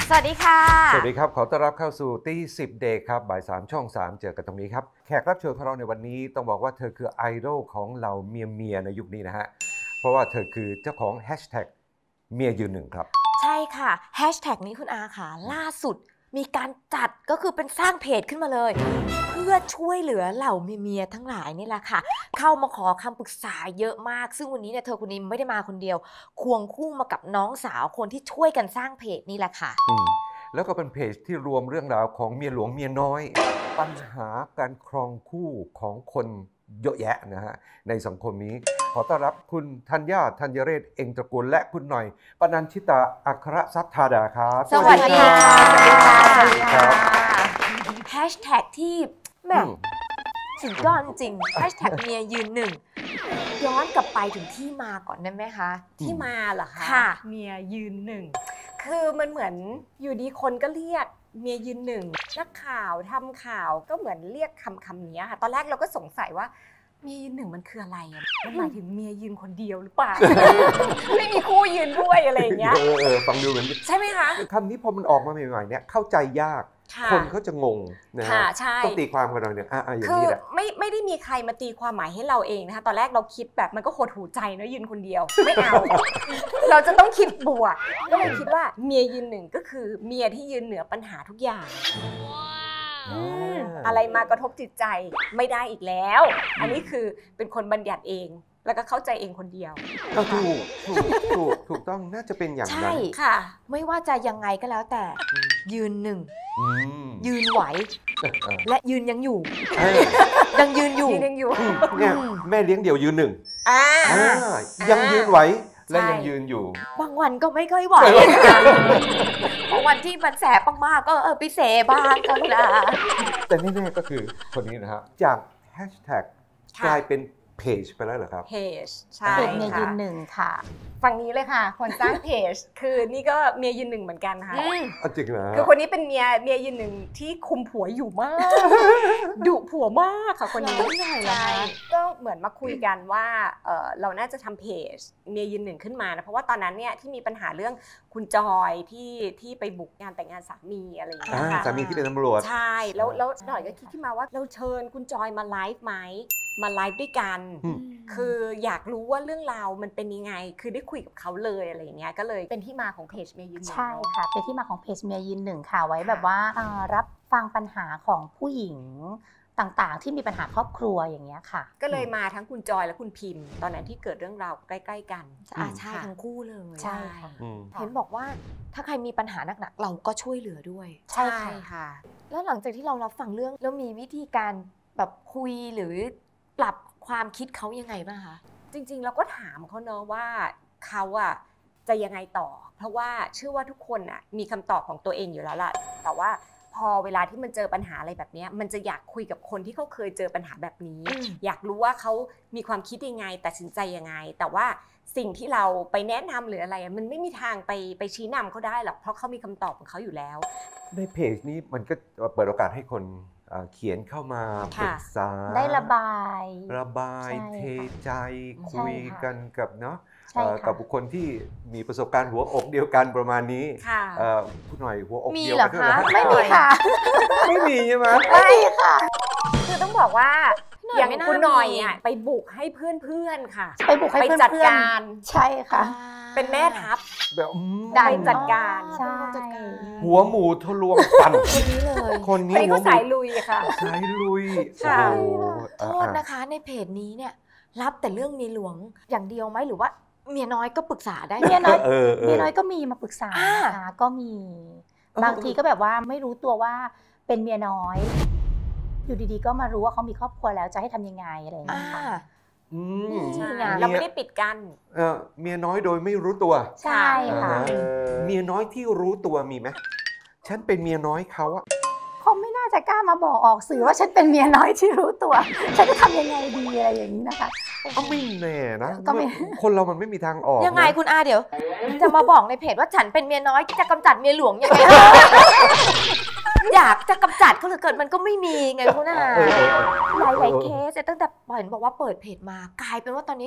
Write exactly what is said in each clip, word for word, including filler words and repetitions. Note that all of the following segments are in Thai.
สวัสดีค่ะสวัสดีครับขอต้อนรับเข้าสู่ตีสิบเดย์ครับบ่ายสามช่องสามเจอกันตรงนี้ครับแขกรับเชิญของเราในวันนี้ต้องบอกว่าเธอคือไอดอลของเราเมียเมียในยุคนี้นะฮะเพราะว่าเธอคือเจ้าของแฮชแท็กเมียยืนหนึ่งครับใช่ค่ะแฮชแท็กนี้คุณอาค่ะล่าสุดมีการจัดก็คือเป็นสร้างเพจขึ้นมาเลยเพื่อช่วยเหลือเหล่าเมียๆทั้งหลายนี่แหละค่ะเข้ามาขอคำปรึกษาเยอะมากซึ่งวันนี้เนี่ยเธอคนนี้ไม่ได้มาคนเดียวควงคู่มากับน้องสาวคนที่ช่วยกันสร้างเพจนี่แหละค่ะแล้วก็เป็นเพจที่รวมเรื่องราวของเมียหลวงเมียน้อยปัญหาการครองคู่ของคนเยอะแยะนะฮะในสังคมนี้ขอต้อนรับคุณธัญญาธัญเรศเองตระกูลและคุณหน่อยปนัญชิตาอัครทรัพย์ธาดาครับสวัสดีค่ะสวัสดีค่ะแฮชแท็กที่แม่สุดยอดจริงแฮชแท็กเมียยืนหนึ่งย้อนกลับไปถึงที่มาก่อนได้ไหมคะที่มาเหรอคะค่ะเมียยืนหนึ่งคือมันเหมือนอยู่ดีคนก็เรียกเมียยืนหนึ่งนักข่าวทำข่าวก็เหมือนเรียกคำคำนี้ค่ะตอนแรกเราก็สงสัยว่าเมียยืนหนึ่งมันคืออะไรอ่ะมันหมายถึงเมียยืนคนเดียวหรือเปล่า ไม่มีคู่ยืนด้วยอะไรอย่างเงี้ยเออเออฟังดูเหมือนใช่ไหมคะคำนี้พอมันออกมาใหม่ๆเนี่ยเข้าใจยากคนเขาจะงงนะฮะต้องตีความกันหน่อยเนี่ยอ่ะอย่างนี้แหละไม่ไม่ได้มีใครมาตีความหมายให้เราเองนะคะตอนแรกเราคิดแบบมันก็โหดหูใจเนอะยืนคนเดียวไม่เอา เราจะต้องคิดบวกก็เลยคิดว่าเมียยืนหนึ่งก็คือเมียที่ยืนเหนือปัญหาทุกอย่างอะไรมากระทบจิตใจไม่ได้อีกแล้วอันนี้คือเป็นคนบัญญัติเองแล้วก็เข้าใจเองคนเดียวก็ถูกถูกถูกถูกต้องน่าจะเป็นอย่างนั้นใช่ค่ะไม่ว่าจะยังไงก็แล้วแต่ยืนหนึ่งยืนไหวและยืนยังอยู่ยังยืนอยู่ยังอยู่เนี่ยแม่เลี้ยงเดี่ยวยืนหนึ่งยังยืนไหวและยังยืนอยู่บางวันก็ไม่ค่อยไหวบางวันที่มันแสบมากๆก็เออไปเสบ้างก็นะแต่แน่ๆก็คือคนนี้นะครับจากแฮชแท็กกลายเป็นเพจไปแล้วเหรอครับเพจใช่เมียยืนหนึ่งค่ะฝั่งนี้เลยค่ะคนสร้างเพจคือนี่ก็เมียยืนหนึ่งเหมือนกันค่ะจริงเหรอคือคนนี้เป็นเมียเมียยืนหนึ่งที่คุมผัวอยู่มากดุผัวมากค่ะคนนี้ใช่ก็เหมือนมาคุยกันว่าเราน่าจะทำเพจเมียยืนหนึ่งขึ้นมานะเพราะว่าตอนนั้นเนี่ยที่มีปัญหาเรื่องคุณจอยที่ที่ไปบุกงานแต่งงานสามีอะไรอย่างเงี้ยค่ะสามีที่เป็นตำรวจใช่แล้วแล้วหน่อยก็คิดขึ้นมาว่าเราเชิญคุณจอยมาไลฟ์ไหมมาไลฟ์ด้วยกันคืออยากรู้ว่าเรื่องราวมันเป็นยังไงคือได้คุยกับเขาเลยอะไรอย่างเงี้ยก็เลยเป็นที่มาของเพจเมียยืนหนึ่งใช่ค่ะเป็นที่มาของเพจเมียยืนหนึ่งค่ะไว้แบบว่ารับฟังปัญหาของผู้หญิงต่างๆที่มีปัญหาครอบครัวอย่างเงี้ยค่ะก็เลยมาทั้งคุณจอยและคุณพิมพ์ตอนนั้นที่เกิดเรื่องราวใกล้ๆกันอ่าใช่ทั้งคู่เลยใช่ค่ะเห็นบอกว่าถ้าใครมีปัญหาหนักๆเราก็ช่วยเหลือด้วยใช่ค่ะแล้วหลังจากที่เรารับฟังเรื่องแล้วมีวิธีการแบบคุยหรือปรับความคิดเขายังไงบ้างคะจริงๆเราก็ถามเขาเนอะว่าเขาอะจะยังไงต่อเพราะว่าเชื่อว่าทุกคนอะมีคำตอบของตัวเองอยู่แล้วล่ะแต่ว่าพอเวลาที่มันเจอปัญหาอะไรแบบนี้มันจะอยากคุยกับคนที่เขาเคยเจอปัญหาแบบนี้อยากรู้ว่าเขามีความคิดยังไงตัดสินใจยังไงแต่ว่าสิ่งที่เราไปแนะนำหรืออะไรมันไม่มีทางไปไปชี้นำเขาได้หรอกเพราะเขามีคำตอบของเขาอยู่แล้วในเพจนี้มันก็เปิดโอกาสให้คนเขียนเข้ามาปรึกษาได้ระบายระบายเทใจคุยกันกับเนาะกับบุคคลที่มีประสบการณ์หัวอกเดียวกันประมาณนี้ผู้หน่อยหัวอกเดียวกันไม่มีค่ะไม่มีใช่ไหมไม่ค่ะคือต้องบอกว่าอย่างคุณหน่อยอ่ะไปบุกให้เพื่อนๆค่ะไปบุกให้เพื่อนจัดการใช่ค่ะเป็นแม่ทัพแบบได้จัดการใช่หัวหมูทะลวงฟันคนนี้เลยคนนี้หัวสายลุยค่ะสายลุยโทษนะคะในเพจนี้เนี่ยรับแต่เรื่องเมียหลวงอย่างเดียวไหมหรือว่าเมียน้อยก็ปรึกษาได้เมียน้อยเมียน้อยก็มีมาปรึกษาค่ะก็มีบางทีก็แบบว่าไม่รู้ตัวว่าเป็นเมียน้อยอยู่ดีๆก็มารู้ว่าเขามีครอบครัวแล้วจะให้ทำยังไงอะไรอย่างเงี้ยค่ะเราไม่ได้ปิดกันเมียน้อยโดยไม่รู้ตัวใช่ค่ะเมียน้อยที่รู้ตัวมีไหมฉันเป็นเมียน้อยเขาอะเขาไม่น่าจะกล้ามาบอกออกสื่อว่าฉันเป็นเมียน้อยที่รู้ตัวฉันจะทำยังไงดีอะไรอย่างนี้นะคะก็ไม่แน่นะคนเรามันไม่มีทางออกยังไงคุณอาเดี๋ยวจะมาบอกในเพจว่าฉันเป็นเมียน้อยจะกำจัดเมียหลวงยังไงอยากจะกำจัดเขาเหลือเกินมันก็ไม่มีไงคุณอาหลายๆเคสตั้งแต่เห็นบอกว่าเปิดเพจมากลายเป็นว่าตอนนี้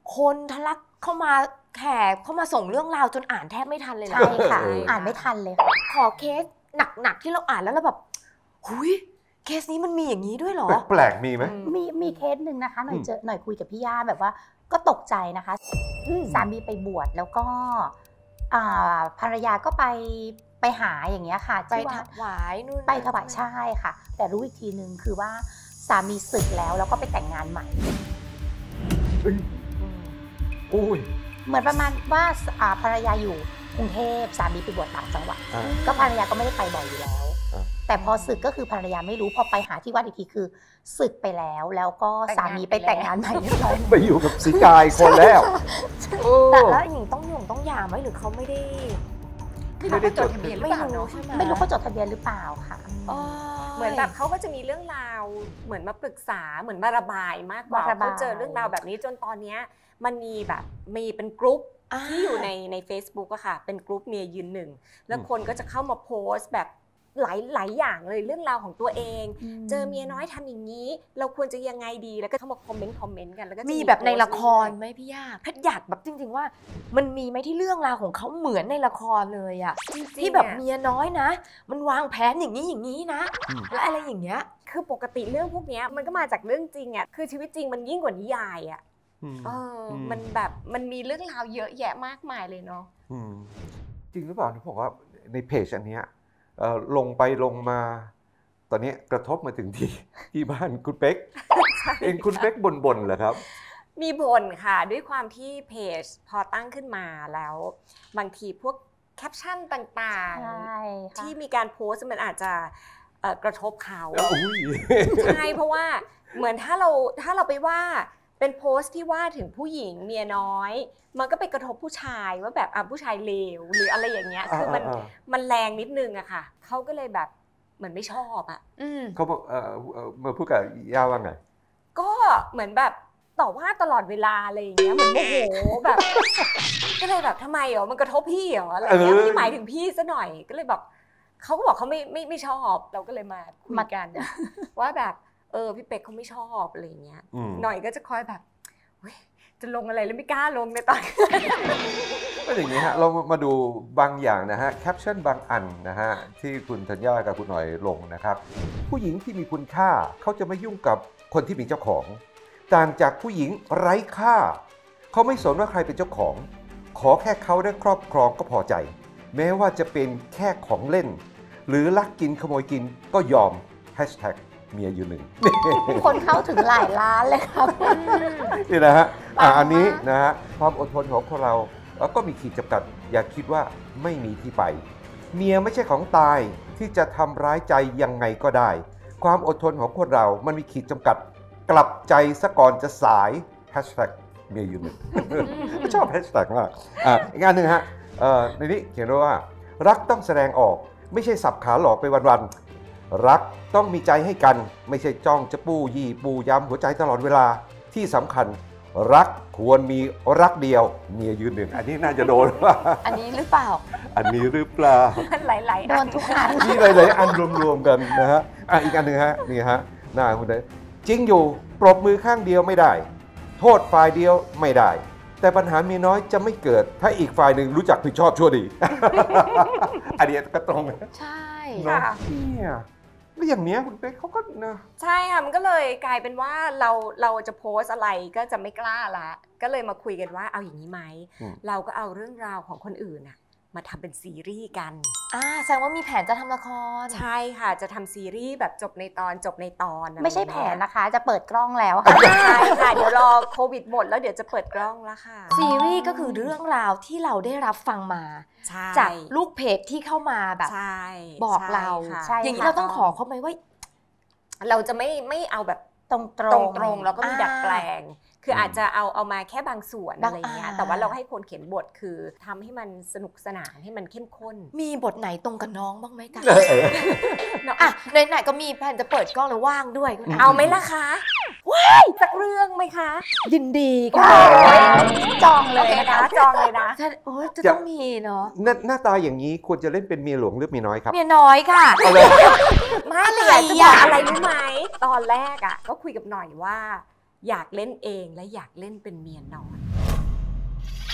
คนทะลักเข้ามาแขกเข้ามาส่งเรื่องราวจนอ่านแทบไม่ทันเลยนะใช่ค่ะ อ่านไม่ทันเลยค่ะขอเคสหนักๆที่เราอ่านแล้วเราแบบหุยเคสนี้มันมีอย่างนี้ด้วยเหรอแปลกๆมีไหมมีมีเคสหนึ่งนะคะหน่อยอืมเจอหน่อยคุยกับพี่ย่าแบบว่าก็ตกใจนะคะสามีไปบวชแล้วก็อ่าภรรยาก็ไปไปหาอย่างเงี้ยค่ะไปที่วัถดวายนู่นไปถวายใช่ค่ะ แต่รู้อีกทีนึงคือว่าสามีศึกแล้วแล้วก็ไปแต่งงานใหม่อืมอุ้ยเหมือนประมาณว่าอ่าภรรยาอยู่กรุงเทพสามีไปบวชต่างจังหวัดอ่าก็ภรรยาก็ไม่ได้ไปบ่อยอยู่แล้วอ่าแต่พอศึกก็คือภรรยาไม่รู้พอไปหาที่วัดอีกทีคือศึกไปแล้วแล้วก็สามีไปแต่งงานใหม่เรียบร้อยไปอยู่กับสีกายคนแล้วโอ้แต่แล้วหญิงต้องหย่งต้องหย่าไหมหรือเขาไม่ได้ไม่รู้ว่าจดทะเบียนหรือไม่เปล่ารู้เนาะใช่ไหมไม่รู้เขาจดทะเบียนหรือเปล่าค่ะอ๋อเหมือนแบบเขาก็จะมีเรื่องราวเหมือนมาปรึกษาเหมือนมาระบายมากกว่ามาระบายเขาเจอเรื่องราวแบบนี้จนตอนเนี้ยมันมีแบบมีเป็นกรุ๊ปอ่าที่อยู่ในใน Facebook อะค่ะเป็นกรุ๊ปเมียยืนหนึ่งแล้วคนก็จะเข้ามาโพสต์แบบหลายหลายอย่างเลยเรื่องราวของตัวเอง เจอเมียน้อยทำอย่างนี้ เราควรจะยังไงดีแล้วก็เข้ามาคอมเมนต์คอมเมนต์กันแล้วก็จะมีแบบในละครโพสต์ไหมพี่ย่าแพทย์อยากแบบจริงๆว่า มันมีไหมที่เรื่องราวของเขาเหมือนในละครเลยอะจริงๆที่แบบอะเมียน้อยนะ มันวางแผนอย่างนี้อย่างนี้นะอืมและอะไรอย่างเงี้ยคือปกติเรื่องพวกเนี้ยมันก็มาจากเรื่องจริงอ่ะคือชีวิตจริงมันยิ่งกว่านิยายอ่ะอืมเอออมมันแบบมันมีเรื่องราวเยอะแยะมากมายเลยเนาะอืมจริงหรือเปล่าที่บอกว่าในเพจอันเนี้ยเอ่อลงไปลงมา ตอนนี้กระทบมาถึงที่ ที่บ้านคุณเป๊กเองคุณเป๊กบ่นๆเหรอครับมีบ่นค่ะด้วยความที่เพจพอตั้งขึ้นมาแล้วบางทีพวกแคปชั่นต่างใช่ๆค่ะที่มีการโพสต์มันอาจจะเอ่อกระทบเขาอุ้ยใช่เพราะว่าเหมือนถ้าเราถ้าเราไปว่าเป็นโพสต์ที่ว่าถึงผู้หญิงเมียน้อย มันก็ไปกระทบผู้ชายว่าแบบอ่ะผู้ชายเลวหรืออะไรอย่างเงี้ยคือมันอ่ามันแรงนิดนึงอะค่ะเขาก็เลยแบบเหมือนไม่ชอบอะอืมเขาบอกเอ่อเอ่อมาพูดกับย่าว่าไงก็เหมือนแบบต่อว่าตลอดเวลาอะไรอย่างเงี้ยเหมือนโมโหแบบ ก็เลยแบบทำไมเหรอมันกระทบพี่เหรออะไรเงี้ยเออไม่ได้หมายถึงพี่ซะหน่อยก็เลยบอกเขาก็บอกเขาไม่ไม่ไม่ชอบเราก็เลยมาคุยกัน ว่าแบบเออพี่เป็กเขาไม่ชอบอะไรอย่างเงี้ยอืมหน่อยก็จะคอยแบบเฮ้ยจะลงอะไรแล้วไม่กล้าลงในตอนก็อย่างนี้ฮะเรามาดูบางอย่างนะฮะแคปชั่นบางอันนะฮะที่คุณธัญญากับคุณหน่อยลงนะครับ ผู้หญิงที่มีคุณค่าเขาจะไม่ยุ่งกับคนที่มีเจ้าของ ต่างจากผู้หญิงไร้ค่า เขาไม่สนว่าใครเป็นเจ้าของ ขอแค่เขาได้ครอบครองก็พอใจ แม้ว่าจะเป็นแค่ของเล่น หรือลักกินขโมยกินก็ยอมแฮชแท็กเมียอยู่หนึ่งคนเข้าถึงหลายล้านเลยครับนี่นะฮะอ่ะปังมากอันนี้นะฮะความอดทนของคนเราเอ่อก็มีขีดจำกัด อย่าคิดว่าไม่มีที่ไป เมียไม่ใช่ของตายที่จะทำร้ายใจยังไงก็ได้ ความอดทนของคนเรามันมีขีดจำกัด กลับใจซะก่อนจะสายแฮชแท็กเมียอยู่หนึ่ง ชอบแฮชแท็กมากอ่ะอีกอันหนึ่งฮะเอ่อในนี้เขียนไว้ว่า รักต้องแสดงออกไม่ใช่สับขาหลอกไปวันๆรักต้องมีใจให้กัน ไม่ใช่จ้องจะปู้ยี่ปูย้ำหัวใจตลอดเวลาที่สำคัญ รักควรมีรักเดียวเมียยืนหนึ่งอันนี้น่าจะโดนว่าอันนี้หรือเปล่าอันนี้หรือเปล่ามันหลายๆโดอันนทุกอันที่หลายๆอันรวมๆกันนะฮะอ่ะอีกอันหนึ่งฮะนี่ฮะหน้าคุณเลยจริงอยู่ปรบมือข้างเดียวไม่ได้ โทษฝ่ายเดียวไม่ได้ แต่ปัญหาเมียน้อยจะไม่เกิด ถ้าอีกฝ่ายหนึ่งรู้จักผิดชอบชั่วดี อันนี้ก็ตรงนะใช่เนาะเนี่ยแล้วอย่างเนี้ยคุณเป๊กเขาก็นะใช่ค่ะมันก็เลยกลายเป็นว่าเราเราจะโพสต์อะไรก็จะไม่กล้าละก็เลยมาคุยกันว่าเอาอย่างนี้ไหมเราก็เอาเรื่องราวของคนอื่นน่ะมาทำเป็นซีรีส์กันอ่าแสดงว่ามีแผนจะทำละครใช่ค่ะจะทำซีรีส์แบบจบในตอนจบในตอนอะรไม่ใช่แผนเงี้ยนะคะ จะเปิดกล้องแล้วค่ะใช่ค่ะเดี๋ยวรอโควิดหมดแล้วเดี๋ยวจะเปิดกล้องแล้วค่ะซีรีส์ก็คือเรื่องราวที่เราได้รับฟังมาใช่จากลูกเพจที่เข้ามาแบบใช่บอกเราใช่ค่ะใช่อย่างนี้เราต้องขอเขาไหมว่าเราจะไม่ไม่เอาแบบตรงตรตรง งตรงๆแล้วก็มีอ่าดัดแปลง คือมอาจจะเอาเอามาแค่บางส่วนบางอะไรเงี้ยอ่าแต่ว่าเราให้คนเขียนบทคือทำให้มันสนุกสนานให้มันเข้มข้นมีบทไหนตรงกับน้องบ้างไหมกันเออเออเนาะอ่ะไหนๆก็มีแผนจะเปิดกล้องแล้วว่างด้วยคุณเอาไหมล่ะคะว้ายสักเรื่องไหมคะยินดีค่ะจองเลโอย เคนะคะนะจองเลยนะถ้าโอ้ยจะจะต้องมีเนาะหน้าหน้าตาอย่างนี้ควรจะเล่นเป็นเมียหลวงหรือเมียน้อยครับเมียน้อยค่ะเอาเลยไม่แต่อยากจะบอกอะไรรู้ไหมตอนแรกอ่ะก็คุยกับหน่อยว่า อยากเล่นเองและอยากเล่นเป็นเมียน้อย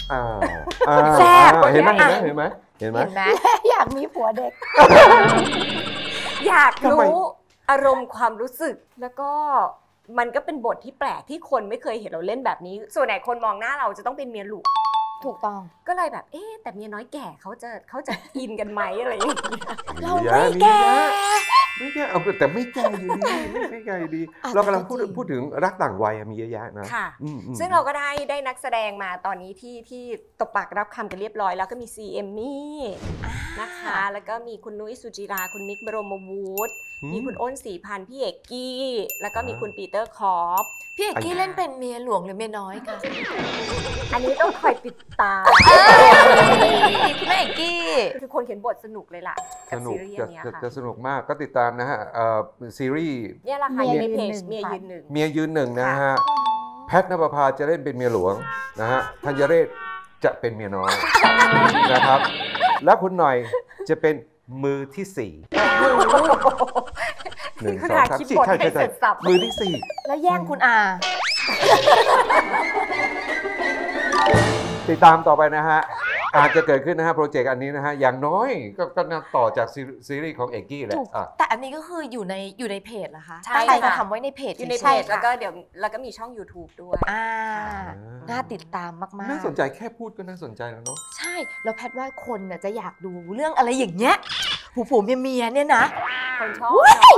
อ่าอ่าแซ่บอ่าเห็นไหมอ่ะเห็นไหมเห็นไหมเห็นไหมอยากมีผัวเด็กอยากทำไมรู้อารมณ์ความรู้สึกแล้วก็มันก็เป็นบทที่แปลกที่คนไม่เคยเห็นเราเล่นแบบนี้ ส่วนไหนคนมองหน้าเราจะต้องเป็นเมียหลวงถูกต้องก็เลยแบบเอ๊ะแต่เมียน้อยแก่เขาจะเขาจะอินกันไหมอะไรอย่างเงี้ยเราไม่แก่ไม่แก่เอาแต่ไม่แก่อยู่ดีไม่ไม่แก่อยู่ดีอ่ะเรากำลังพูดจริงพูดถึงรักต่างวัยอะมีเยอะแยะนะค่ะอืมอืมซึ่งเราก็ได้ได้นักแสดงมาตอนนี้ที่ที่ตบปากรับคำกันเรียบร้อยแล้วก็มีซีเอมมี่นะคะ แล้วก็มีคุณนุ้ยสุจิราคุณมิกบรมวูดอืมีคุณอ้นศรีพันธ์พี่เอกกี้ แล้วก็มีอ่าคุณปีเตอร์คอปพี่เอกกี้อ่ะเล่นเป็นเมียหลวงหรือเมียน้อยคะอันนี้ต้องคอยติดตามคุณแม่เอกกี้คือคนเขียนบทสนุกเลยล่ะสกับนุซีกรีส์จะอันเนี้ยจะค่ะจะสนุกมากก็ติดตามนะฮะเอ่อซีรีส์เนี่ยแหละค่ะเมียในเพจยืนหนึ่งเมียค่ะยืนหนึ่งเมียยืนหนึ่งนะฮะแพทนภพาจะเล่นเป็นเมียหลวงนะฮะธัญเรศจะเป็นเมียน้อยนะครับ แล้วคุณหน่อยจะเป็นมือที่สี่หนึ่งคุณสองอาสามคิดสี่บทใช่ให้ใช่เสร็จสับมือที่สี่แล้วแย่งคุณอาติดตามต่อไปนะฮะอาจจะเกิดขึ้นนะฮะโปรเจกต์อันนี้นะฮะอย่างน้อยก็ก็น่าต่อจากซีซีรีส์ของเอกกี้แหละถูกอ่ะแต่อันนี้ก็คืออยู่ในอยู่ในเพจเหรอคะใช่ตั้งใจจะค่ะทำไว้ในเพจอยู่ในฉเพยจๆแล้วก็เดี๋ยวแล้วก็มีช่อง YouTube ด้วยอ่าอ่าน่าติดตามมากๆน่าสนใจแค่พูดก็น่าสนใจแล้วเนาะใช่แล้วแพทย์ว่าคนน่ะจะอยากดูเรื่องอะไรอย่างเงี้ยผัวผัวเมียเมียๆเนี่ยนะคนชอบ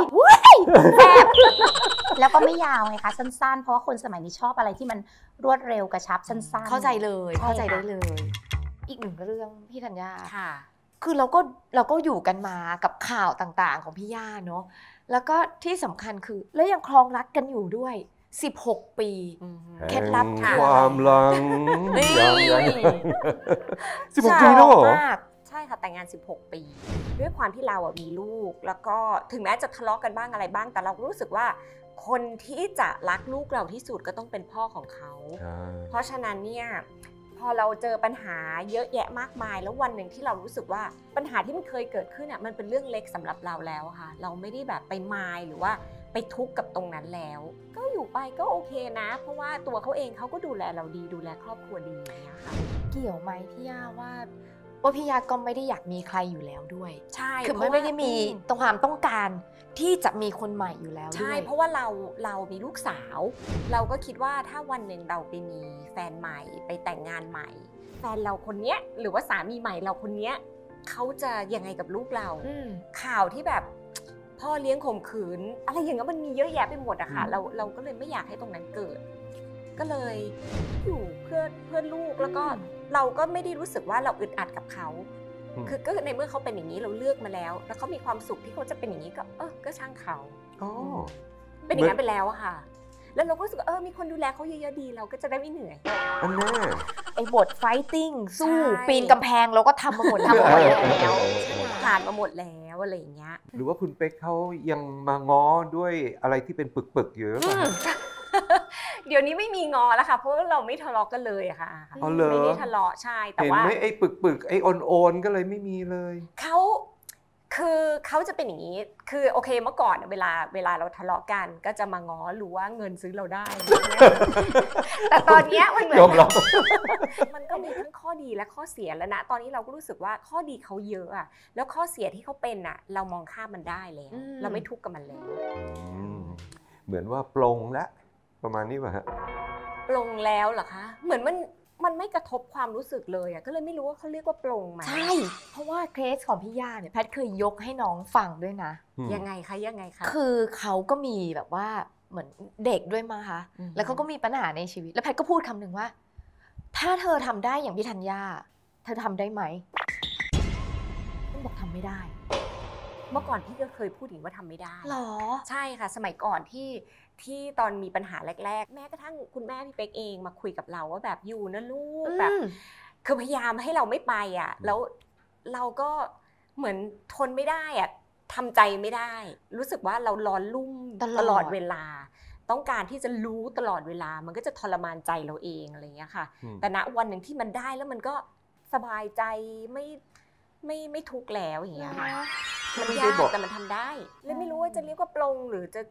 แล้วก็ไม่ยาวไงคะสั้นๆ เพราะว่าคนสมัยนี้ชอบอะไรที่มันรวดเร็วกระชับสั้นๆเข้าใจเลยใช่เข้าใจได้ค่ะเลย อีกหนึ่งเรื่องพี่ธัญญาค่ะคือเราก็เราก็อยู่กันมากับข่าวต่างๆของพี่ย่าเนาะแล้วก็ที่สำคัญคือแล้วยังครองรักกันอยู่ด้วยสิบหกปี เคล็ดลับแห่งค่ะความหลังนี่ยังยังสิบหกปีแล้วเหรอมากใช่ค่ะแต่งงานสิบหกปี ด้วยความที่เราอ่ะมีลูก แล้วก็ถึงแม้จะทะเลาะกันบ้างอะไรบ้าง แต่เรารู้สึกว่า คนที่จะรักลูกเราที่สุดก็ต้องเป็นพ่อของเขา เพราะฉะนั้นเนี่ยพอเราเจอปัญหาเยอะแยะมากมาย แล้ววันหนึ่งที่เรารู้สึกว่าปัญหาที่มันเคยเกิดขึ้นอ่ะมันเป็นเรื่องเล็กสำหรับเราแล้วค่ะ เราไม่ได้แบบไปมายหรือว่าไปทุกข์กับตรงนั้นแล้ว ก็อยู่ไปก็โอเคนะ เพราะว่าตัวเขาเองเขาก็ดูแลเราดีดูแลครอบครัวดีอย่างเงี้ยค่ะเกี่ยวไหมพี่ย่าว่าว่าพี่ย่าก็ไม่ได้อยากมีใครอยู่แล้วด้วยใช่คือเพไม่ราะว่าไม่ได้มีตรงความต้องการที่จะมีคนใหม่อยู่แล้วด้ใช่วยเพราะว่าเราเรามีลูกสาว เราก็คิดว่าถ้าวันหนึ่งเราไปมีแฟนใหม่ไปแต่งงานใหม่ แฟนเราคนเนี้ยหรือว่าสามีใหม่เราคนเนี้ยเขาจะยังไงกับลูกเราอืมข่าวที่แบบพ่อเลี้ยงข่มขืน อะไรอย่างเงี้ยมันมีเยอะแยะไปหมดอะค่ะอืมเราเราก็เลยไม่อยากให้ตรงนั้นเกิด ก็เลยอยู่เพื่อเพื่อลูกแล้วก็เราก็ไม่ได้รู้สึกว่าเราอึดอัดกับเขา คือก็ในเมื่อเขาเป็นอย่างนี้เราเลือกมาแล้ว แล้วเขามีความสุขที่เขาจะเป็นอย่างนี้ก็เออก็ช่างเขาอ๋อเป็นอย่างนั้นไปแล้วอะค่ะ แล้วเราก็รู้สึกว่าเออมีคนดูแลเขาเยอะๆดีเราก็จะได้ไม่เหนื่อยอันแน่ไอ้บทไฟติ้งสู้ใช่ปีนกำแพงเราก็ทำมาหมดทำมาหมดแล้วผ่านมาหมดแล้วอะไรอย่างเงี้ยหรือว่าคุณเป๊กเขายังมาง้อด้วยอะไรที่เป็นปึกๆอยู่หรือเปล่าเดี๋ยวนี้ไม่มีงอแล้วค่ะ เพราะว่าเราไม่ทะเลาะกันเลยอะค่ะอ๋อเหรอไม่ได้ทะเลาะใช่แต่เห็นว่าไหมไอ้ปึกๆไอ้โอนๆก็เลยไม่มีเลยเขาคือเขาจะเป็นอย่างนี้ คือโอเคเมื่อก่อนเวลาเวลาเราทะเลาะกันก็จะมาง้อรู้ว่าเงินซื้อเราได้ แต่ตอนเนี้ยมันเหมือนยอมรับมันก็มีทั้งข้อดีและข้อเสียแล้วนะตอนนี้เราก็รู้สึกว่าข้อดีเขาเยอะอะแล้วข้อเสียที่เขาเป็นอะเรามองข้ามมันได้แล้วอืมเราไม่ทุกข์กับมันแล้วอืมเหมือนว่าปลงแล้วประมาณนี้ป่ะฮะปลงแล้วเหรอคะเหมือนมันมันไม่กระทบความรู้สึกเลยอะก็เลยไม่รู้ว่าเขาเรียกว่าปลงไหมใช่ เพราะว่าเคสของพี่ย่าเนี่ยแพทย์เคยยกให้น้องฟังด้วยนะอืมยังไงคะยังไงคะคือเขาก็มีแบบว่าเหมือนเด็กด้วยมั้งคะอืมแล้วเขาก็มีปัญหาในชีวิต แล้วแพทย์ก็พูดคำหนึ่งว่า ถ้าเธอทำได้อย่างพี่ธัญญาเธอทำได้ไหมต้องบอกทำไม่ได้เมื่อก่อนพี่ก็เคยพูดถึงว่าทำไม่ได้หรอใช่ค่ะ สมัยก่อนที่ที่ตอนมีปัญหาแรกๆ แม้กระทั่งคุณแม่พี่เป๊กเองมาคุยกับเราว่าแบบอยู่นะลูกแบบอืมคือพยายามให้เราไม่ไปอ่ะ แล้วเราก็เหมือนทนไม่ได้อ่ะทำใจไม่ได้ รู้สึกว่าเราร้อนรุ่มตลอดตลอดเวลา ต้องการที่จะรู้ตลอดเวลา มันก็จะทรมานใจเราเองอะไรอย่างเงี้ยค่ะอืมแต่ณวันหนึ่งที่มันได้แล้วมันก็สบายใจไม่ไม่ไม่ทุกข์แล้วอย่างเงี้ยค่ะ มันไม่ได้ยากบอกแต่มันทำได้เลยไม่รู้ว่าจะเรียกว่าปลงหรือจะ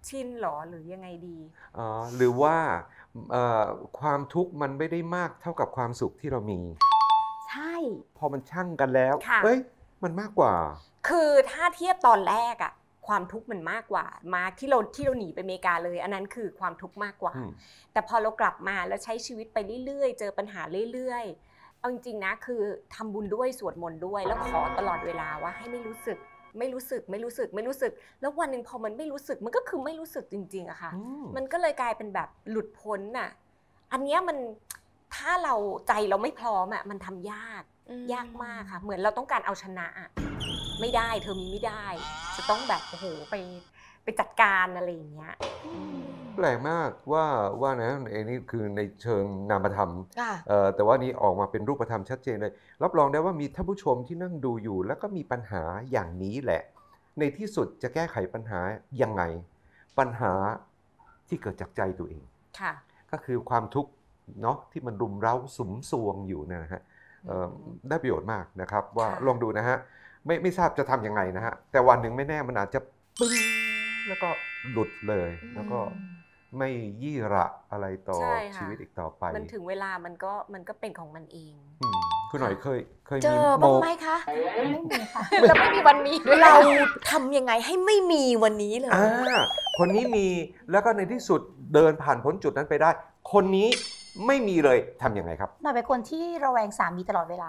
ชินหรอหรือยังไงดีอ๋อหรือว่าเอ่อความทุกข์มันไม่ได้มากเท่ากับความสุขที่เรามีใช่พอมันชั่งกันแล้วเอ้ยมันมากกว่าคือถ้าเทียบตอนแรกอะความทุกข์มันมากกว่ามาที่เราที่เราหนีไปอเมริกาเลยอันนั้นคือความทุกข์มากกว่าแต่พอเรากลับมาแล้วใช้ชีวิตไปเรื่อยๆเจอปัญหาเรื่อยๆเอาจริงๆนะคือทำบุญด้วยสวดมนต์ด้วยแล้วขอตลอดเวลาว่าให้ไม่รู้สึกไม่รู้สึกไม่รู้สึกไม่รู้สึกแล้ววันหนึ่งพอมันไม่รู้สึกมันก็คือไม่รู้สึกจริงๆอะค่ะมันก็เลยกลายเป็นแบบหลุดพ้นน่ะอันนี้มันถ้าเราใจเราไม่พร้อมอะมันทำยากยากมากค่ะเหมือนเราต้องการเอาชนะอะไม่ได้เธอมีไม่ได้จะต้องแบบโอ้โหไปไปจัดการอะไรอย่างเงี้ยแปลกมากว่าว่านะไอ้นี่คือในเชิงนามธรรมแต่ว่านี้ออกมาเป็นรูปธรรมชัดเจนเลยรับรองได้ว่ามีท่านผู้ชมที่นั่งดูอยู่แล้วก็มีปัญหาอย่างนี้แหละในที่สุดจะแก้ไขปัญหายังไงปัญหาที่เกิดจากใจตัวเองก็คือความทุกข์เนาะที่มันรุมเร้าสุมซวงอยู่นะฮะได้ประโยชน์มากนะครับว่าลองดูนะฮะไม่ไม่ทราบจะทำยังไงนะฮะแต่วันหนึ่งไม่แน่มันอาจจะปึ้งแล้วก็หลุดเลยแล้วก็ไม่ยี่ระอะไรต่อชีวิตอีกต่อไปมันถึงเวลามันก็มันก็เป็นของมันเองคุณหน่อยเคยเคยมีเจอบ้างไหมคะไม่มีค่ะจะไม่มีวันนี้เราทำยังไงให้ไม่มีวันนี้เลยอ่าคนนี้มีแล้วก็ในที่สุดเดินผ่านพ้นจุดนั้นไปได้คนนี้ไม่มีเลยทำยังไงครับหน่อยเป็นคนที่ระแวงสามีตลอดเวลา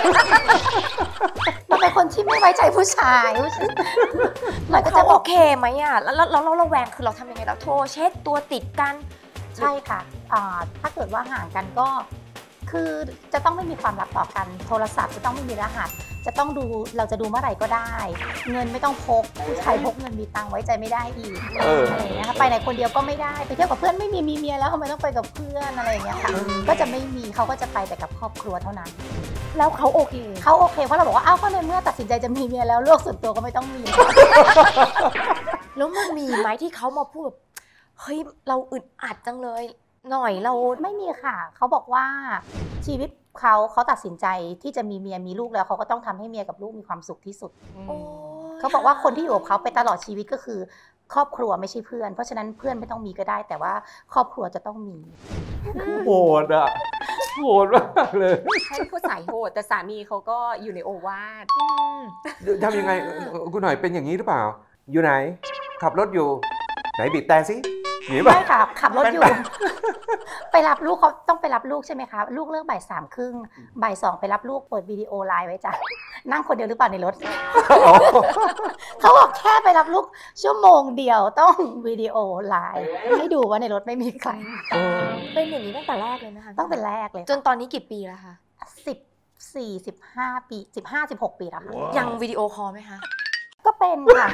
หน่อยเป็นคนที่ไม่ไว้ใจผู้ชายหน่อยก็จะโอเคไหมอ่ะแล้วเราเราระแวงคือเราทำยังไงเราโทรเช็คตัวติดกันใช่ค่ะถ้าเกิดว่าห่างกันก็คือจะต้องไม่มีความลับต่อกันโทรศัพท์จะต้องไม่มีรหัสจะต้องดูเราจะดูเมื่อไหร่ก็ได้เงินไม่ต้องพกผู้ชายพกเงินมีตังค์ไว้ใจไม่ได้อีกอะไรอย่างเงี้ยค่ะไปไหนคนเดียวก็ไม่ได้ไปเที่ยวกับเพื่อนไม่มีมีเมียแล้วทำไมต้องไปกับเพื่อนอะไรอย่างเงี้ยค่ะก็จะไม่มีเขาก็จะไปแต่กับครอบครัวเท่านั้นแล้วเขาโอเคเขาโอเคเพราะเราบอกว่าอ้าวก็ในเมื่อตัดสินใจจะมีเมียแล้วเรื่องส่วนตัวก็ไม่ต้องมีแล้วมันมีไหมที่เขามาพูดเฮ้ยเราอึดอัดจังเลยหน่อยเราไม่มีค่ะเขาบอกว่าชีวิตเขาเขาตัดสินใจที่จะมีเมียมีลูกแล้วเขาก็ต้องทำให้เมียกับลูกมีความสุขที่สุดเขาบอกว่าคนที่อยู่กับเขาไปตลอดชีวิตก็คือครอบครัวไม่ใช่เพื่อนเพราะฉะนั้นเพื่อนไม่ต้องมีก็ได้แต่ว่าครอบครัวจะต้องมีโหดอ่ะโหดมากเลยใช่เขาสายโหดแต่สามีเขาก็อยู่ในโอวาททำยังไงคุณหน่อยเป็นอย่างนี้หรือเปล่าอยู่ไหนขับรถอยู่ไหนบีบแต่สิไม่ค่ะขับรถอยู่ไปรับลูกเขาต้องไปรับลูกใช่ไหมคะลูกเลิกบ่ายสามครึ่งบ่ายสองไปรับลูกเปิดวิดีโอไลน์ไว้จ้ะนั่งคนเดียวหรือเปล่าในรถเขาบอกแค่ไปรับลูกชั่วโมงเดียวต้องวิดีโอไลน์ให้ดูว่าในรถไม่มีใครเป็นอย่างนี้ตั้งแต่แรกเลยนะคะตั้งแต่แรกเลยจนตอนนี้กี่ปีแล้วคะสิบสี่สิบห้าปีสิบห้าสิบหกปีแล้วค่ะยังวิดีโอคอลไหมคะก็เป็นค่ะ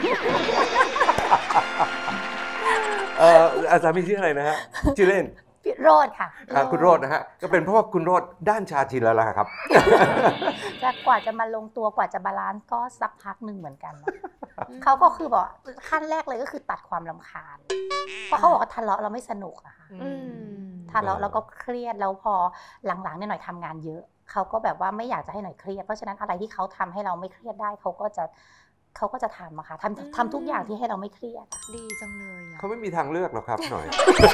เอ่ออาจารย์มีชื่ออะไรนะฮะชื่อเล่นพี่โรจน์ค่ะคุณโรจน์นะฮะก็เป็นเพราะว่าคุณโรจน์ด้านชาชินแล้วล่ะครับจะกว่าจะมาลงตัวกว่าจะบาลานซ์ก็สักพักหนึ่งเหมือนกันเขาก็คือบอกขั้นแรกเลยก็คือตัดความรำคาญเพราะเขาบอกว่าทะเลาะเราไม่สนุกอะค่ะทะเลาะแล้วก็เครียดแล้วพอหลังๆเนี่ยหน่อยทำงานเยอะเขาก็แบบว่าไม่อยากจะให้หน่อยเครียดเพราะฉะนั้นอะไรที่เขาทำให้เราไม่เครียดได้เขาก็จะเขาก็จะทำอะค่ะทำทำทุกอย่างที่ให้เราไม่เครียดดีจังเลยเขาไม่มีทางเลือกหรอกครับหน่อย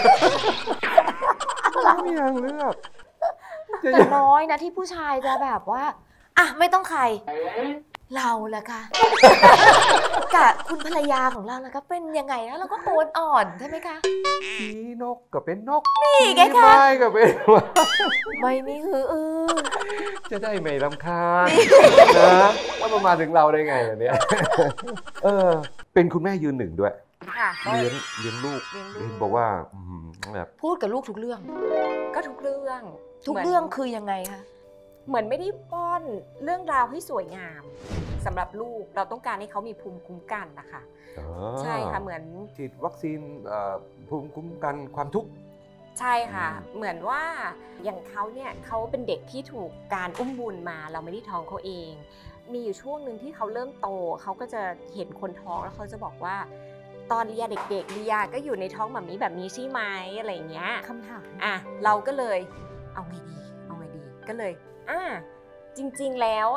ไม่มีทางเลือกแต่น้อยนะที่ผู้ชายจะแบบว่าอ่ะไม่ต้องใครเราแหละค่ะกับคุณภรรยาของเราแล้วก็เป็นยังไงแล้วเราก็โอนอ่อนใช่ไหมคะผีนกก็เป็นนกนี่ไงคะไม่ก็เป็นไม่มีหืออือจะได้ไม่รำคาญนะว่ามันมาถึงเราได้ไงแบบนี้เออเป็นคุณแม่ยืนหนึ่งด้วยเลี้ยงเลี้ยงลูกเห็นบอกว่าแบบพูดกับลูกทุกเรื่องก็ทุกเรื่องทุกเรื่องคือยังไงคะเหมือนไม่ได้ป้อนเรื่องราวให้สวยงามสำหรับลูกเราต้องการให้เขามีภูมิคุ้มกันนะคะใช่ค่ะเหมือนฉีดวัคซีนภูมิคุ้มกันความทุกข์ใช่ค่ะเหมือนว่าอย่างเขาเนี่ยเขาเป็นเด็กที่ถูกการอุ้มบุญมาเราไม่ได้ท้องเขาเองมีอยู่ช่วงหนึ่งที่เขาเริ่มโตเขาก็จะเห็นคนท้องแล้วเขาจะบอกว่าตอนเลียเด็กๆเลียก็อยู่ในท้องแบบนี้แบบนี้ใช่ไหมอะไรอย่างเงี้ยคำถามอ่ะเราก็เลยเอาไงดีเอาไงดีก็เลยอ่ะจริงๆแล้วอ่ะ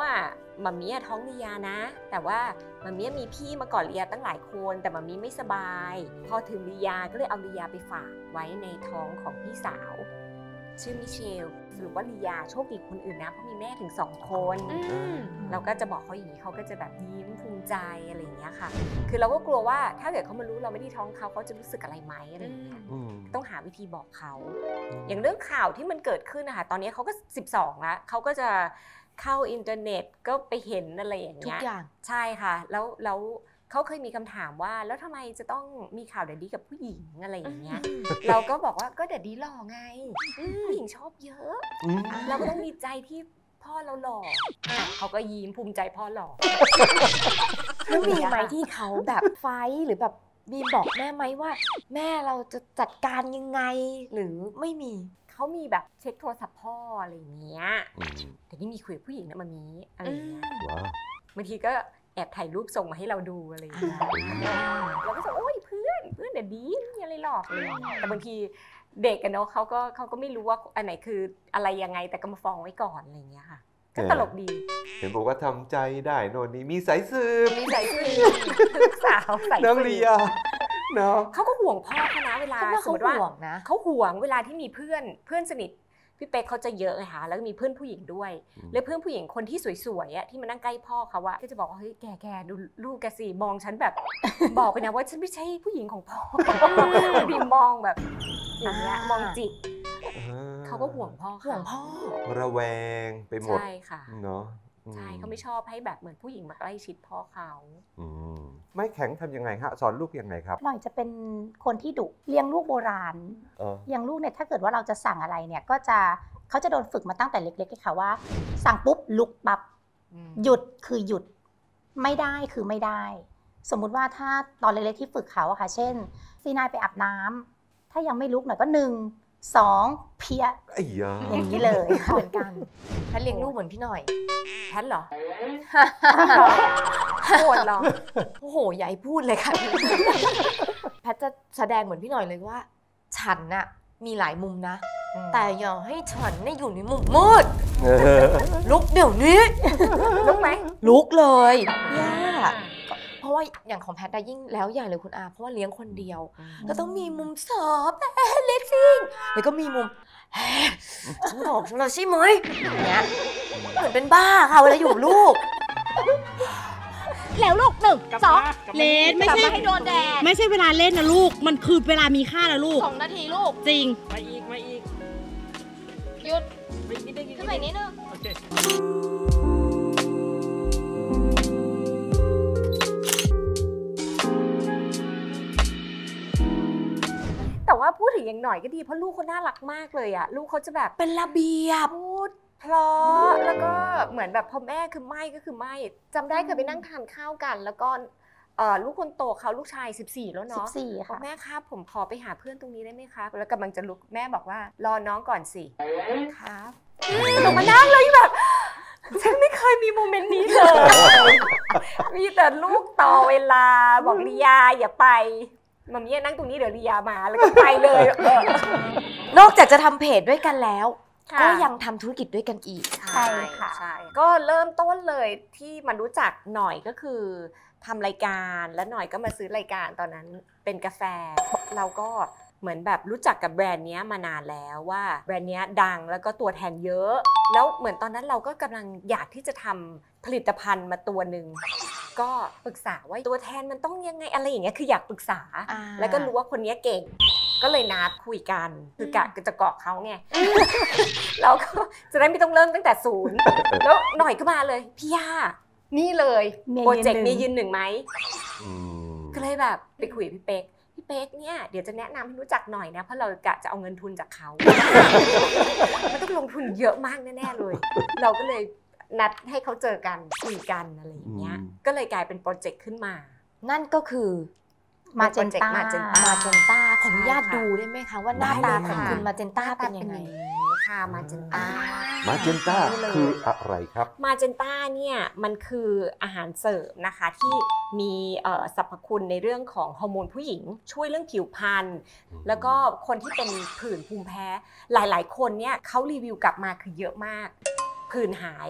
มัมมี่ท้องลียานะ แต่ว่ามัมมี่มีพี่มาก่อนลียาตั้งหลายคนแต่มัมมี่ไม่สบายพอถึงลียาก็เลยเอาลียาไปฝากไว้ในท้องของพี่สาวชื่อมิเชลสรุปว่าลียาโชคดีคนอื่นนะเพราะมีแม่ถึงสองคนเราก็จะบอกเขาอย่างนี้เขาก็จะแบบยิ้มภูมิใจอะไรอย่างเงี้ยค่ะคือเราก็กลัวว่าถ้าเกิดเขามารู้เราไม่ได้ท้องเขาเขาจะรู้สึกอะไรไหมอะไรอย่างเงี้ยต้องหาวิธีบอกเขาอย่างเรื่องข่าวที่มันเกิดขึ้นนะคะตอนนี้เขาก็สิบสองแล้วเขาก็จะเข้าอินเทอร์เน็ตก็ไปเห็นอะไรอย่างเงี้ยทุกอย่างใช่ค่ะแล้วแล้วเขาเคยมีคำถามว่าแล้วทำไมจะต้องมีข่าวแดดดี้กับผู้หญิงอะไรอย่างเงี้ยเราก็บอกว่าก็แดดดี้หล่อไงผู้หญิงชอบเยอะเราก็ต้องดีใจที่พ่อเราหล่อเขาก็ยิ้มภูมิใจพ่อหล่อแล้วมีไหมที่เขาแบบไฟหรือแบบมีบอกแม่ไหมว่าแม่เราจะจัดการยังไงหรือไม่มีเขามีแบบเช็คโทรศัพท์พ่ออะไรอย่างเงี้ยแต่นี่มีคุยกับผู้หญิงนะมันมีอะไรอย่างเงี้ยบางทีก็แอบถ่ายรูปส่งมาให้เราดูอะไรอย่างเงี้ยเราก็จะโอ้ยเพื่อนเพื่อนเดี๋ยวดีมีอะไรหรอกเลยแต่บางทีเด็กกันเนาะเขาก็เขาก็ไม่รู้ว่าอันไหนคืออะไรยังไงแต่ก็มาฟ้องไว้ก่อนอะไรอย่างเงี้ยค่ะก็ตลกดีเห็นบอกว่าทำใจได้โน่นนี่มีสายสืบมีสายสืบลูกสาวสายสืบน้องลียาเนาะเขาก็ห่วงพ่อเขานะเวลาสมมติว่าเขาห่วงเวลาที่มีเพื่อนเพื่อนสนิทพี่เป๊กเขาจะเยอะไงคะแล้วก็มีเพื่อนผู้หญิงด้วยแล้วเพื่อนผู้หญิงคนที่สวยๆอ่ะที่มานั่งใกล้พ่อเขาอะก็จะบอกว่าเฮ้ยแกแกดูลูกแกสิมองฉันแบบบอกไปนะว่าฉันไม่ใช่ผู้หญิงของพ่อพี่มองแบบอย่างเงี้ยมองจิตเขาก็ห่วงพ่อห่วงพ่อระแวงไปหมดใช่ค่ะเนาะใช่เขาไม่ชอบให้แบบเหมือนผู้หญิงมาใกล้ชิดพ่อเขาไม่แข็งทำยังไงฮะสอนลูกยังไงครับหน่อยจะเป็นคนที่ดุเลี้ยงลูกโบราณเลี้ยงลูกเนี่ยถ้าเกิดว่าเราจะสั่งอะไรเนี่ยก็จะเขาจะโดนฝึกมาตั้งแต่เล็กๆเลยค่ะว่าสั่งปุ๊บลุกปั๊บหยุดคือหยุดไม่ได้คือไม่ได้สมมุติว่าถ้าตอนเล็กๆที่ฝึกเขาอะค่ะเช่นซีนายไปอาบน้ำถ้ายังไม่ลุกหน่อยก็หนึ่งสองเพี้ยอย่างนี้เลยเหมือนกันแพทเลี้ยงลูกเหมือนพี่หน่อยแพทเหรอโหดเหรอโอ้โหอย่าให้พูดเลยค่ะแพทจะแสดงเหมือนพี่หน่อยเลยว่าฉันน่ะมีหลายมุมนะแต่อย่าให้ฉันเนี่ยอยู่ในมุมมืดลุกเดี๋ยวนี้ลุกไหมลุกเลยย่าเพราะว่าอย่างของแพทย์ยิ่งแล้วใหญ่เลยคุณอาเพราะว่าเลี้ยงคนเดียวก็ต้องมีมุมสอบเลสซิ่งแล้วก็มีมุมฉันบอกฉันเลยใช่ไหมอย่างเงี้ยเหมือนเป็นบ้าค่ะเวลาอยู่ลูกแล้วลูกหนึ่งสองเลนไม่ใช่ให้โดนแดดไม่ใช่เวลาเล่นนะลูกมันคือเวลามีค่าแล้วลูกสองนาทีลูกจริงมาอีกมาอีกหยุดขึ้นไปนิดนึงโอเคแต่ว่าพูดถึงอย่างหน่อยก็ดีเพราะลูกเขาน่ารักมากเลยอ่ะลูกเขาจะแบบเป็นระเบียบพูดเพราะแล้วก็เหมือนแบบพอแม่คือไม่ก็คือไม่จำได้เคยไปนั่งทานข้าวกันแล้วก็ลูกคนโตเขาลูกชายสิบสี่แล้วเนาะสิบสี่ค่ะแม่ครับผมขอไปหาเพื่อนตรงนี้ได้ไหมครับแล้วกำลังจะลุกแม่บอกว่ารอน้องก่อนสิครับลงมานั่งเลยแบบฉันไม่เคยมีโมเมนต์นี้เลยมีแต่ลูกต่อเวลาบอกลียาอย่าไปมัมมี่นั่งตรงนี้เดี๋ยวลียามาแล้วก็ไปเลยนอกจากจะทำเพจด้วยกันแล้วก็ยังทำธุรกิจด้วยกันอีกใช่ค่ะใช่ก็เริ่มต้นเลยที่มารู้จักหน่อยก็คือทำรายการแล้วหน่อยก็มาซื้อรายการตอนนั้นเป็นกาแฟเราก็เหมือนแบบรู้จักกับแบรนด์นี้มานานแล้วว่าแบรนด์นี้ดังแล้วก็ตัวแทนเยอะแล้วเหมือนตอนนั้นเราก็กำลังอยากที่จะทำผลิตภัณฑ์มาตัวหนึ่งก็ปรึกษาว่าตัวแทนมันต้องยังไงอะไรอย่างเงี้ยคืออยากปรึกษาแล้วก็รู้ว่าคนนี้เก่งก็เลยนัดคุยกันคือกะจะเกาะเขาไงเราก็จะได้ไม่ต้องเริ่มตั้งแต่ศูนย์แล้วหน่อยก็มาเลยพี่ย่านี่เลยโปรเจกต์นี้ยืนหนึ่งไหมก็เลยแบบไปคุยกับพี่เป๊กพี่เป๊กเนี่ยเดี๋ยวจะแนะนำให้รู้จักหน่อยนะเพราะเรากะจะเอาเงินทุนจากเขามันต้องลงทุนเยอะมากแน่ๆเลยเราก็เลยนัดให้เขาเจอกันคุยกันอะไรอย่างเงี้ยก็เลยกลายเป็นโปรเจกต์ขึ้นมานั่นก็คือมาเจนต้ามาเจนต้ามาเจนต้าขออนุญาตดูได้ไหมคะว่าหน้าตาของคุณมาเจนต้าเป็นยังไงค่ะมาเจนต้ามาเจนต้าคืออะไรครับมาเจนต้าเนี่ยมันคืออาหารเสริมนะคะที่มีสรรพคุณในเรื่องของฮอร์โมนผู้หญิงช่วยเรื่องผิวพรรณแล้วก็คนที่เป็นผื่นภูมิแพ้หลายๆคนเนี่ยเขารีวิวกลับมาคือเยอะมากผื่นหาย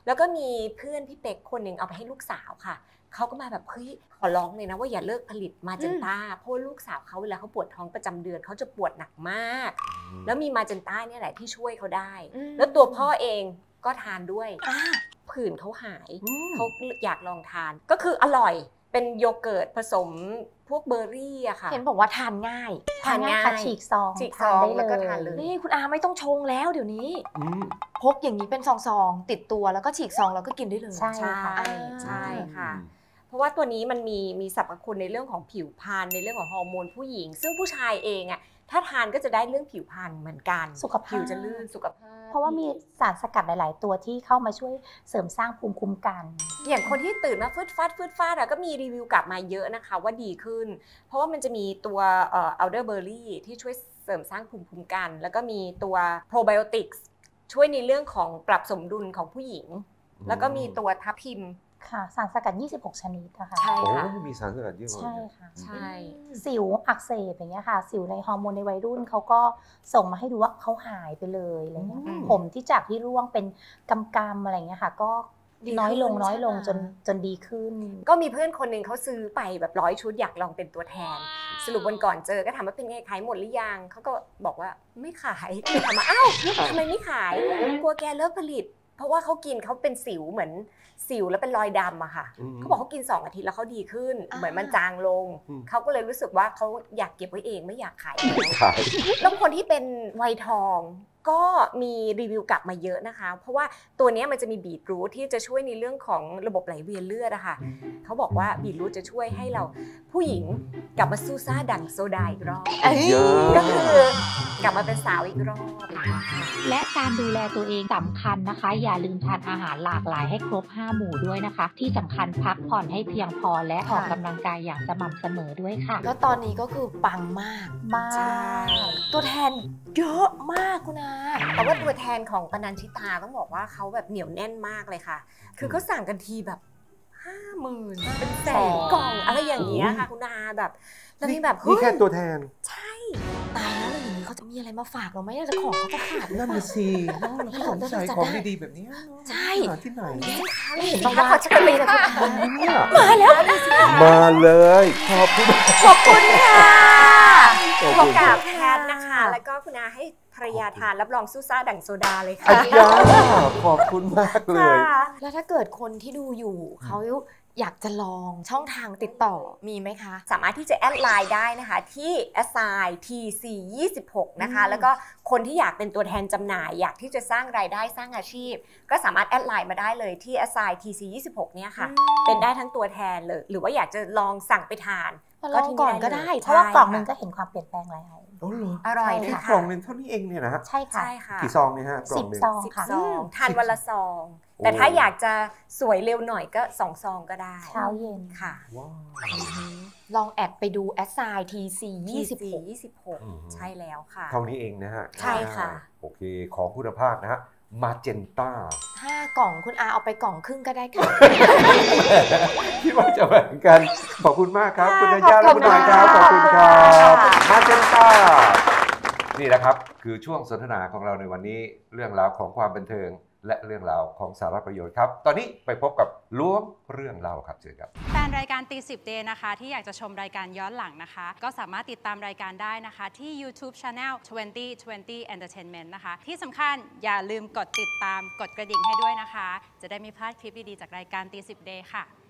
แล้วก็มีเพื่อนพี่เป๊กคนหนึ่งเอาไปให้ลูกสาวค่ะเขาก็มาแบบเฮ้ยขอร้องเลยนะว่าอย่าเลิกผลิตมาเจนต้าเพราะลูกสาวเขาเวลาเขาปวดท้องประจำเดือนเขาจะปวดหนักมากแล้วมีมาเจนต้าเนี่ยแหละที่ช่วยเขาได้แล้วตัวพ่อเองก็ทานด้วยผื่นเขาหายเขาอยากลองทานก็คืออร่อยเป็นโยเกิร์ตผสมพวกเบอร์รี่อะค่ะเห็นบอกว่าทานง่ายทานง่ายฉีกซองฉีกซองแล้วก็ทานเลยนี่คุณอาไม่ต้องชงแล้วเดี๋ยวนี้พกอย่างนี้เป็นซองๆติดตัวแล้วก็ฉีกซองแล้วก็กินได้เลยใช่ใช่ค่ะใช่ค่ะเพราะว่าตัวนี้มันมีมีสรรพคุณในเรื่องของผิวพรรณในเรื่องของฮอร์โมนผู้หญิงซึ่งผู้ชายเองอะถ้าทานก็จะได้เรื่องผิวพรรณเหมือนกันสุขภาพผิวจะลื่นสุขภาพเพราะว่ามีสารสกัดหลาย ๆ ตัวที่เข้ามาช่วยเสริมสร้างภูมิคุ้มกันอย่างคนที่ตื่นมาฟืดฟาดฟืดฟาดอะก็มีรีวิวกลับมาเยอะนะคะว่าดีขึ้น เพราะว่ามันจะมีตัวเอ่อ elderberry ที่ช่วยเสริมสร้างภูมิคุ้มกัน แล้วก็มีตัว probiotics ช่วยในเรื่องของปรับสมดุลของผู้หญิง แล้วก็มีตัวทับทิมค่ะสารสกัดยี่สิบหกชนิดนะคะใช่โอ้ค่ะมีสารสกัดเยอะมากใช่ค่ะใช่สิวอักเสบอย่างเงี้ยค่ะสิวในฮอร์โมนในวัยรุ่นเขาก็ส่งมาให้ดูว่าเขาหายไปเลยอะไรเงี้ยผมที่จากที่ร่วงเป็นกำกำอะไรเงี้ยค่ะก็น้อยลงน้อยลงจนจนดีขึ้นก็มีเพื่อนคนหนึ่งเขาซื้อไปแบบร้อยชุดอยากลองเป็นตัวแทน สรุปวันก่อนเจอก็ถามว่าเป็นไงขายหมดหรือยังเขาก็บอกว่าไม่ขายถามว่าอ้าวทำไมไม่ขายกลัวแกเลิกผลิต เพราะว่าเขากินเขาเป็นสิวเหมือนสิวแล้วเป็นรอยดำอะค่ะเขาบอกเขากินสองอาทิตย์แล้วเขาดีขึ้นเหมือนมันจางลงเขาก็เลยรู้สึกว่าเขาอยากเก็บไว้เองไม่อยากขายแล้วคนที่เป็นวัยทองก็มีรีวิวกลับมาเยอะนะคะเพราะว่าตัวนี้มันจะมีบีทรูทที่จะช่วยในเรื่องของระบบไหลเวียนเลือดอะค่ะเขาบอกว่าบีทรูทจะช่วยให้เราผู้หญิงกลับมาสู้ซ่าดังโซดาอีกรอบก็คือกลับมาเป็นสาวอีกรอบและการดูแลตัวเองสำคัญนะคะอย่าลืมทานอาหารหลากหลายให้ครบห้าหมู่ด้วยนะคะที่สำคัญพักผ่อนให้เพียงพอและออกกำลังกายอย่างสม่ำเสมอด้วยค่ะแล้วตอนนี้ก็คือปังมากมากตัวแทนเยอะมากคุณอาแต่ว่าตัวแทนของปนัญชิตาต้องบอกว่าเขาแบบเหนียวแน่นมากเลยค่ะคือเขาสั่งกันทีแบบห้าหมื่นเป็นแสนกล่องอะไรอย่างเงี้ยค่ะคุณอาแบบแล้วนี่แบบนี่แค่ตัวแทนใช่ตายแล้วอย่างนี้เขาจะมีอะไรมาฝากเราไหมจะของเขาจะขาดนั่นสิเราสนใจของดีๆแบบนี้ใช่ที่ไหนนี่ถ้าขอเชิญเลยนะคะมาแล้วมาเลยขอบคุณขอบคุณค่ะพบกับแพทนะคะแล้วก็คุณอาให้ภรรยาทานรับรองสู้ซ่าดั่งโซดาเลยค่ะขอบคุณมากเลยแล้วถ้าเกิดคนที่ดูอยู่เขาอยากจะลองช่องทางติดต่อมีไหมคะสามารถที่จะแอดไลน์ได้นะคะที่ แอส ไอ ที ซี ยี่สิบหก นะคะแล้วก็คนที่อยากเป็นตัวแทนจำหน่ายอยากที่จะสร้างรายได้สร้างอาชีพก็สามารถแอดไลน์มาได้เลยที่ แอส ไอ ที ซี ยี่สิบหก เนี่ยค่ะเป็นได้ทั้งตัวแทนเลยหรือว่าอยากจะลองสั่งไปทานก็ที่ก่อนก็ได้เพราะว่ากล่องนึงก็เห็นความเปลี่ยนแปลงหลายโอ้โหอร่อยเลยค่ะกล่องนึงเท่านี้เองเนี่ยนะฮะใช่ค่ะใช่ค่ะกี่ซองเนี่ยฮะกล่องนึงสิบซองค่ะทานวันละซองแต่ถ้าอยากจะสวยเร็วหน่อยก็สองซองก็ได้เช้าเย็นค่ะลองแอดไปดู แอส ไอ ที ซี ยี่สิบหกใช่แล้วค่ะเท่านี้เองนะฮะใช่ค่ะโอเคของคุณภาพนะฮะมาเจนต้าห้ากล่องคุณอาเอาไปกล่องครึ่งก็ได้ค่ะที่ว่าจะแบ่งกันขอบคุณมากครับคุณธัญญาและคุณหน่อยครับขอบคุณครับมาเจนต้านี่แหละครับคือช่วงสนทนาของเราในวันนี้เรื่องราวของความบันเทิงและเรื่องราวของสาระประโยชน์ครับตอนนี้ไปพบกับล้วงเรื่องเล่าครับเชิญครับแฟนรายการตีสิบเดย์นะคะที่อยากจะชมรายการย้อนหลังนะคะก็สามารถติดตามรายการได้นะคะที่ YouTube Channel ยี่สิบ ยี่สิบ Entertainment นะคะที่สำคัญอย่าลืมกดติดตามกดกระดิ่งให้ด้วยนะคะจะได้ไม่พลาดคลิปดีๆจากรายการตีสิบเดย์ค่ะ